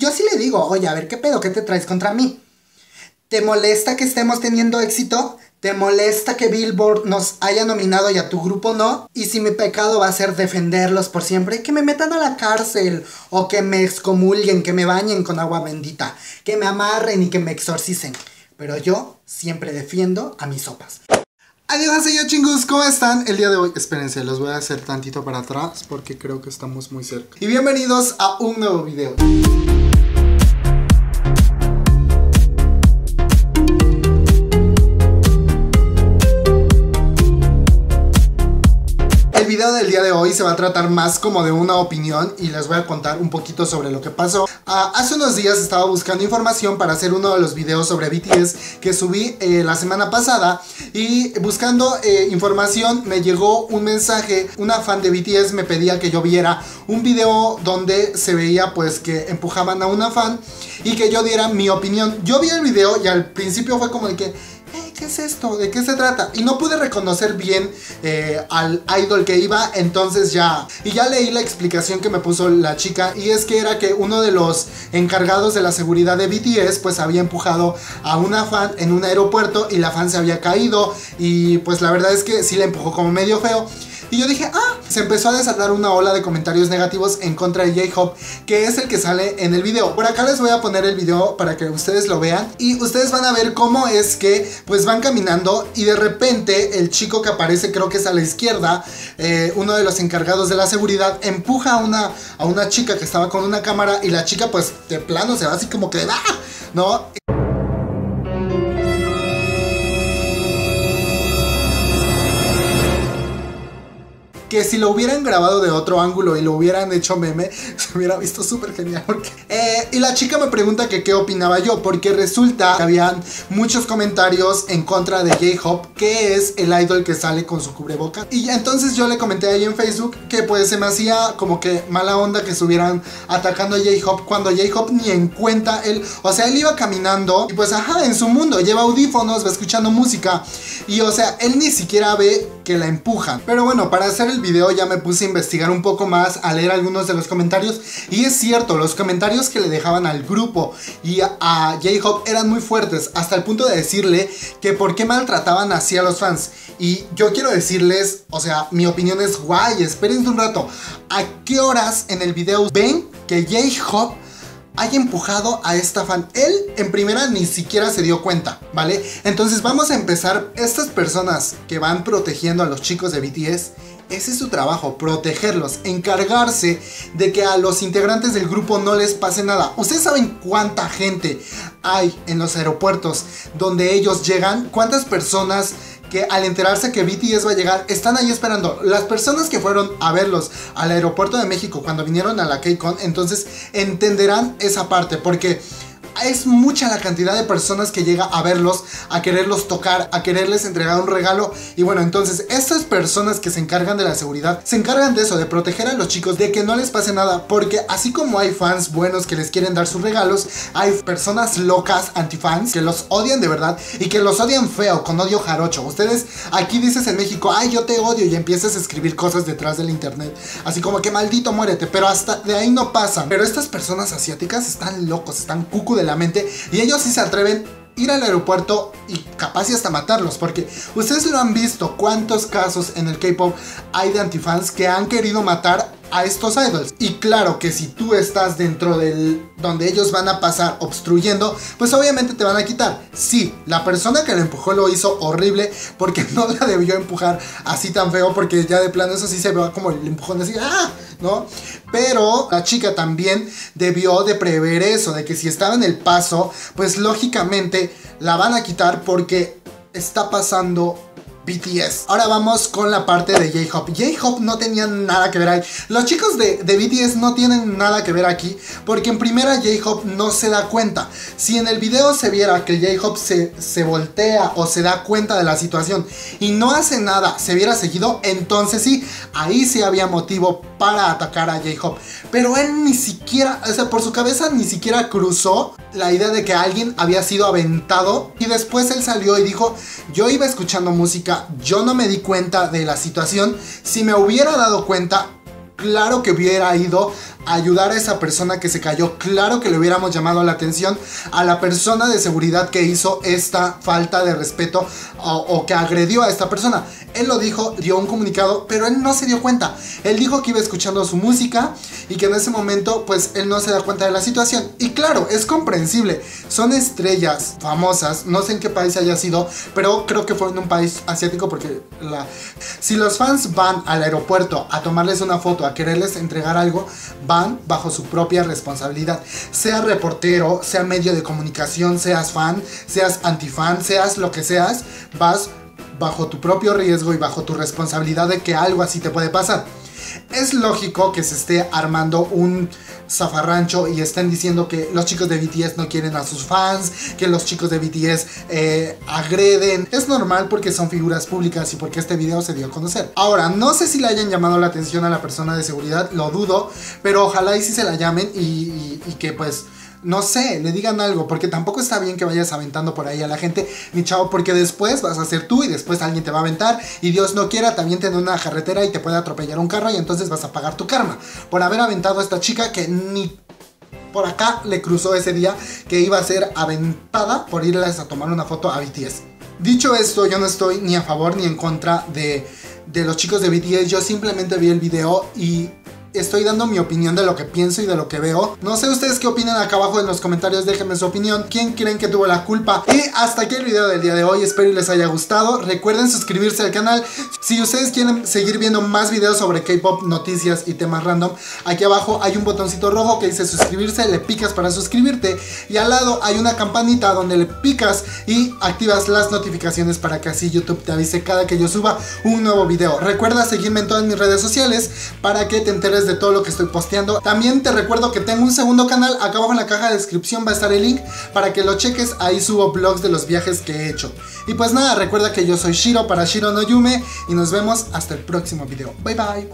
Yo sí le digo, oye, a ver, ¿qué pedo? ¿Qué te traes contra mí? ¿Te molesta que estemos teniendo éxito? ¿Te molesta que Billboard nos haya nominado y a tu grupo no? Y si mi pecado va a ser defenderlos por siempre, que me metan a la cárcel, o que me excomulguen, que me bañen con agua bendita, que me amarren y que me exorcicen. Pero yo siempre defiendo a mis sopas. Adiós, yo chingus, ¿cómo están? El día de hoy, espérense, los voy a hacer tantito para atrás porque creo que estamos muy cerca. Y bienvenidos a un nuevo video. El video del día de hoy se va a tratar más como de una opinión y les voy a contar un poquito sobre lo que pasó. Hace unos días estaba buscando información para hacer uno de los videos sobre BTS que subí la semana pasada, y buscando información me llegó un mensaje. Una fan de BTS me pedía que yo viera un video donde se veía pues que empujaban a una fan y que yo diera mi opinión. Yo vi el video y al principio fue como de que ¿qué es esto? ¿De qué se trata? Y no pude reconocer bien al idol que iba, entonces ya leí la explicación que me puso la chica, y es que era que uno de los encargados de la seguridad de BTS pues había empujado a una fan en un aeropuerto y la fan se había caído, y pues la verdad es que sí la empujó como medio feo. Y yo dije, se empezó a desatar una ola de comentarios negativos en contra de J-Hope, que es el que sale en el video. Por acá les voy a poner el video para que ustedes lo vean, y ustedes van a ver cómo es que pues van caminando y de repente el chico que aparece, creo que es a la izquierda, uno de los encargados de la seguridad, empuja a una chica que estaba con una cámara, y la chica pues de plano se va así como que ¿no? Que si lo hubieran grabado de otro ángulo y lo hubieran hecho meme, se hubiera visto súper genial. Y la chica me pregunta que qué opinaba yo, porque resulta que habían muchos comentarios en contra de J-Hope, que es el idol que sale con su cubrebocas. Y entonces yo le comenté ahí en Facebook que pues se me hacía como que mala onda que estuvieran atacando a J-Hope cuando J-Hope ni en cuenta él, o sea, él iba caminando y pues en su mundo, lleva audífonos, va escuchando música, y o sea, él ni siquiera ve que la empujan. Pero bueno, para hacer el video ya me puse a investigar un poco más, a leer algunos de los comentarios, y es cierto, los comentarios que le dejaban al grupo y a J-Hope eran muy fuertes, hasta el punto de decirle que por qué maltrataban así a los fans. Y yo quiero decirles, o sea, mi opinión es guay, espérense un rato, ¿a qué horas en el video ven que J-Hope haya empujado a esta fan? Él en primera ni siquiera se dio cuenta, ¿vale? Entonces vamos a empezar. Estas personas que van protegiendo a los chicos de BTS, ese es su trabajo, protegerlos, encargarse de que a los integrantes del grupo no les pase nada. ¿Ustedes saben cuánta gente hay en los aeropuertos donde ellos llegan? ¿Cuántas personas que al enterarse que BTS va a llegar están ahí esperando? Las personas que fueron a verlos al aeropuerto de México cuando vinieron a la KCON, entonces entenderán esa parte, porque es mucha la cantidad de personas que llega a verlos, a quererlos tocar, a quererles entregar un regalo. Y bueno, entonces estas personas que se encargan de la seguridad, se encargan de eso, de proteger a los chicos, de que no les pase nada, porque así como hay fans buenos que les quieren dar sus regalos, hay personas locas, antifans, que los odian de verdad, y que los odian feo, con odio jarocho. Ustedes aquí dices en México, ay, yo te odio, y empiezas a escribir cosas detrás del internet, así como que maldito muérete, pero hasta de ahí no pasan. Pero estas personas asiáticas están locos, están cucu de la mente, y ellos sí se atreven a ir al aeropuerto y capaz y hasta matarlos, porque ustedes lo han visto, cuántos casos en el K-pop hay de antifans que han querido matar a estos idols. Y claro que si tú estás dentro del donde ellos van a pasar obstruyendo, pues obviamente te van a quitar. Sí, la persona que lo empujó lo hizo horrible, porque no la debió empujar así tan feo, porque ya de plano eso sí se ve como el empujón así, ¿no? Pero la chica también debió de prever eso, de que si estaba en el paso, pues lógicamente la van a quitar porque está pasando BTS. Ahora vamos con la parte de J-Hope. J-Hope no tenía nada que ver ahí. Los chicos de BTS no tienen nada que ver aquí, porque en primera J-Hope no se da cuenta. Si en el video se viera que J-Hope se voltea o se da cuenta de la situación y no hace nada, se viera seguido, entonces sí, ahí sí había motivo para atacar a J-Hope. Pero él ni siquiera, o sea, por su cabeza ni siquiera cruzó la idea de que alguien había sido aventado, y después él salió y dijo, yo iba escuchando música, yo no me di cuenta de la situación, si me hubiera dado cuenta, claro que hubiera ido ayudar a esa persona que se cayó. Claro que le hubiéramos llamado la atención a la persona de seguridad que hizo esta falta de respeto o que agredió a esta persona. Él lo dijo, dio un comunicado, pero él no se dio cuenta. Él dijo que iba escuchando su música y que en ese momento pues él no se da cuenta de la situación. Y claro, es comprensible, son estrellas famosas, no sé en qué país haya sido, pero creo que fue en un país asiático porque si los fans van al aeropuerto a tomarles una foto, a quererles entregar algo, van bajo su propia responsabilidad. Sea reportero, sea medio de comunicación, seas fan, seas antifan, seas lo que seas, vas bajo tu propio riesgo y bajo tu responsabilidad de que algo así te puede pasar. Es lógico que se esté armando un zafarrancho y estén diciendo que los chicos de BTS no quieren a sus fans, que los chicos de BTS agreden. Es normal porque son figuras públicas y porque este video se dio a conocer. Ahora, no sé si le hayan llamado la atención a la persona de seguridad, lo dudo, pero ojalá y si se la llamen y que pues... no sé, le digan algo, porque tampoco está bien que vayas aventando por ahí a la gente, mi chavo, porque después vas a ser tú y después alguien te va a aventar y Dios no quiera, también te da una carretera y te puede atropellar un carro y entonces vas a pagar tu karma por haber aventado a esta chica que ni por acá le cruzó ese día que iba a ser aventada por irles a tomar una foto a BTS. Dicho esto, yo no estoy ni a favor ni en contra de los chicos de BTS, yo simplemente vi el video y... estoy dando mi opinión de lo que pienso y de lo que veo. No sé ustedes qué opinan acá abajo en los comentarios, déjenme su opinión. ¿Quién creen que tuvo la culpa? Y hasta aquí el video del día de hoy, espero y les haya gustado. Recuerden suscribirse al canal. Si ustedes quieren seguir viendo más videos sobre K-pop, noticias y temas random, aquí abajo hay un botoncito rojo que dice suscribirse, le picas para suscribirte y al lado hay una campanita donde le picas y activas las notificaciones para que así YouTube te avise cada que yo suba un nuevo video. Recuerda seguirme en todas mis redes sociales para que te enteres de todo lo que estoy posteando. También te recuerdo que tengo un segundo canal, acá abajo en la caja de descripción va a estar el link para que lo cheques, ahí subo vlogs de los viajes que he hecho. Y pues nada, recuerda que yo soy Shiro para Shiro no Yume y nos vemos hasta el próximo video. Bye bye.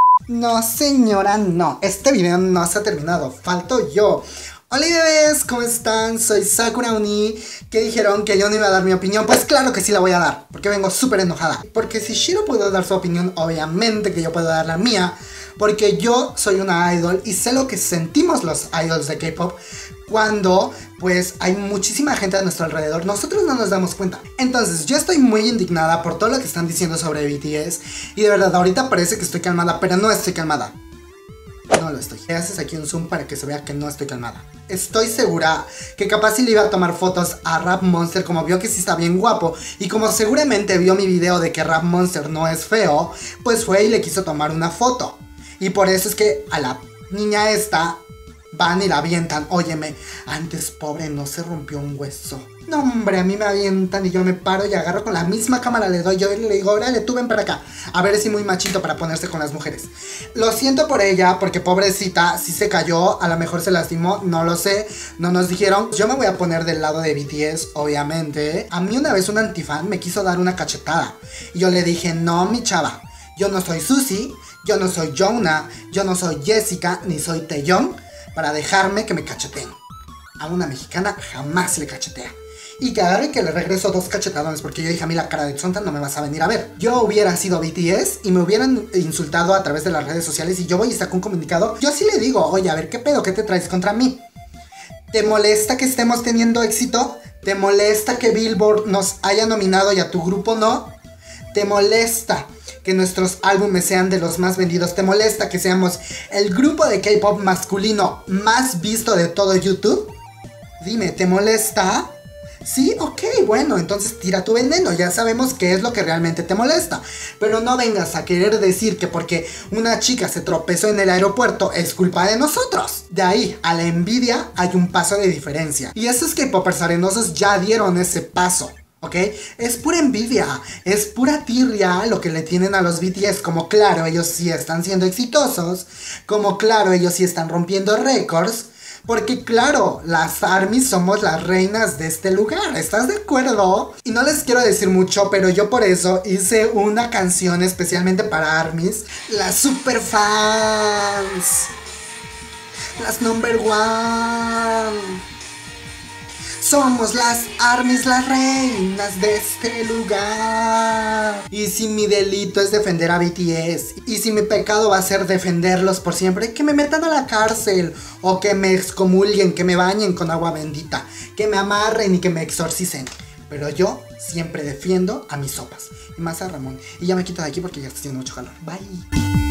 No señora, no, este video no se ha terminado, falto yo. Hola bebés, ¿cómo están? Soy Sakura Uni, que dijeron que yo no iba a dar mi opinión. Pues claro que sí la voy a dar, porque vengo súper enojada. Porque si Shiro pudo dar su opinión, obviamente que yo puedo dar la mía. Porque yo soy una idol y sé lo que sentimos los idols de K-pop cuando pues hay muchísima gente a nuestro alrededor. Nosotros no nos damos cuenta. Entonces yo estoy muy indignada por todo lo que están diciendo sobre BTS. Y de verdad, ahorita parece que estoy calmada, pero no estoy calmada. No lo estoy. Haces aquí un zoom para que se vea que no estoy calmada. Estoy segura que capaz si le iba a tomar fotos a Rap Monster, como vio que sí está bien guapo y como seguramente vio mi video de que Rap Monster no es feo, pues fue y le quiso tomar una foto. Y por eso es que a la niña esta van y la avientan. Óyeme, antes pobre no se rompió un hueso. No hombre, a mí me avientan y yo me paro y agarro con la misma cámara, le doy yo y le digo, órale, tú ven para acá. A ver si muy machito para ponerse con las mujeres. Lo siento por ella, porque pobrecita, sí se cayó, a lo mejor se lastimó, no lo sé, no nos dijeron. Yo me voy a poner del lado de BTS, obviamente. A mí una vez un antifan me quiso dar una cachetada y yo le dije, no mi chava, yo no soy Suzy, yo no soy Jonah, yo no soy Jessica, ni soy Taeyong para dejarme que me cacheteen. A una mexicana jamás le cachetea. Y que agarre que le regreso 2 cachetadones, porque yo dije, a mí la cara de tonta no me vas a venir a ver. Yo hubiera sido BTS y me hubieran insultado a través de las redes sociales y yo voy y saco un comunicado. Yo sí le digo, oye, a ver, ¿qué pedo? ¿Qué te traes contra mí? ¿Te molesta que estemos teniendo éxito? ¿Te molesta que Billboard nos haya nominado y a tu grupo no? ¿Te molesta que nuestros álbumes sean de los más vendidos? ¿Te molesta que seamos el grupo de K-pop masculino más visto de todo YouTube? Dime, ¿te molesta? ¿Sí? Ok, bueno, entonces tira tu veneno, ya sabemos qué es lo que realmente te molesta. Pero no vengas a querer decir que porque una chica se tropezó en el aeropuerto es culpa de nosotros. De ahí a la envidia hay un paso de diferencia. Y esos K-popers arenosos ya dieron ese paso. ¿Ok? Es pura envidia, es pura tirria lo que le tienen a los BTS. Como claro, ellos sí están siendo exitosos, como claro, ellos sí están rompiendo récords, porque claro, las ARMYs somos las reinas de este lugar, ¿estás de acuerdo? Y no les quiero decir mucho, pero yo por eso hice una canción especialmente para ARMYs, las super fans, las number one. Somos las armies, las reinas de este lugar. Y si mi delito es defender a BTS, y si mi pecado va a ser defenderlos por siempre, que me metan a la cárcel, o que me excomulguen, que me bañen con agua bendita, que me amarren y que me exorcicen. Pero yo siempre defiendo a mis sopas. Y más a Ramón. Y ya me quito de aquí porque ya está haciendo mucho calor. Bye.